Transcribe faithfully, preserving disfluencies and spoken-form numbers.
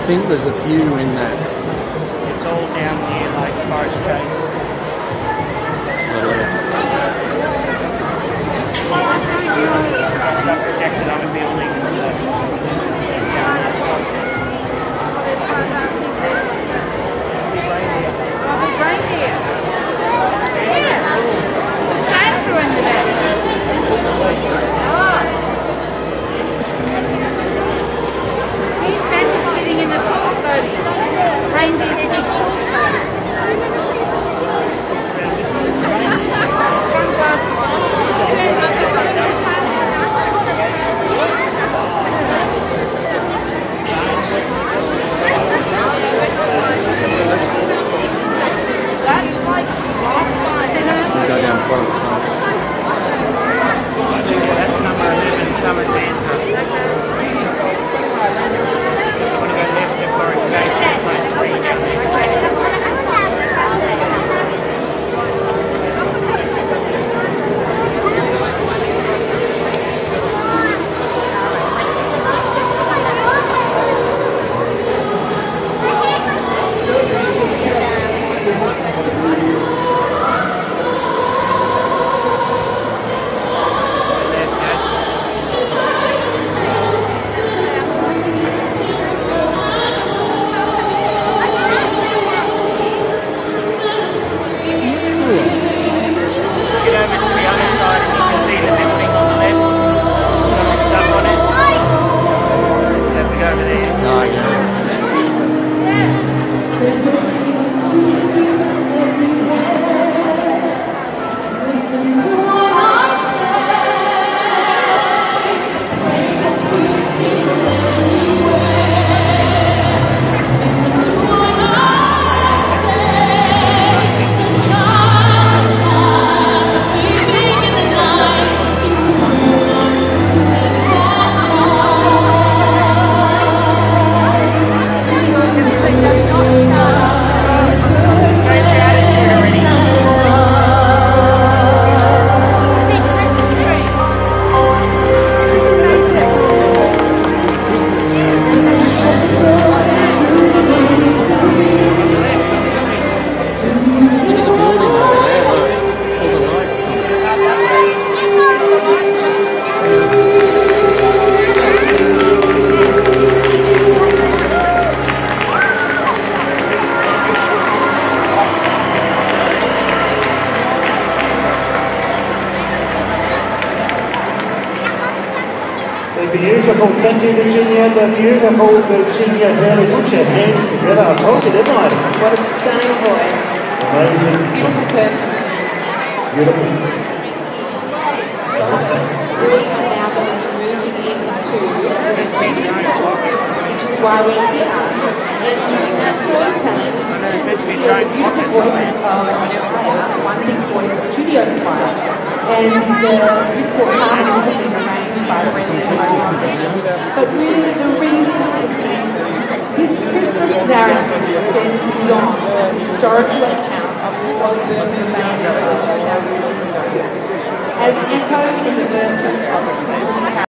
think there's a few in that. It's all down here, like Forest Chase. Stuff projected on a building and stuff. Reindeer. Santa in the back. See, Santa's sitting in the pool floating. Reindeer's a big pool Go down Forest Park. That's number eleven, Summer Santa. I want to go left to Forest Chase. It's like three down there. Beautiful, thank you Virginia, the beautiful Virginia Hurley. Put your hands together, I told you, didn't I? What a stunning voice. Amazing. Beautiful person. Beautiful. So, we are now going to be moving into Virginia's story, which is why we're here. And during the storytelling, we hear the beautiful voices of a choir, one big voice studio choir, and the beautiful harmonies have been arranged by Brendan O'Reilly. But really the reason is this Christmas narrative extends beyond the historical account of Birmingham Bay over two thousand years ago. As echoed in the verses of the Christmas carol.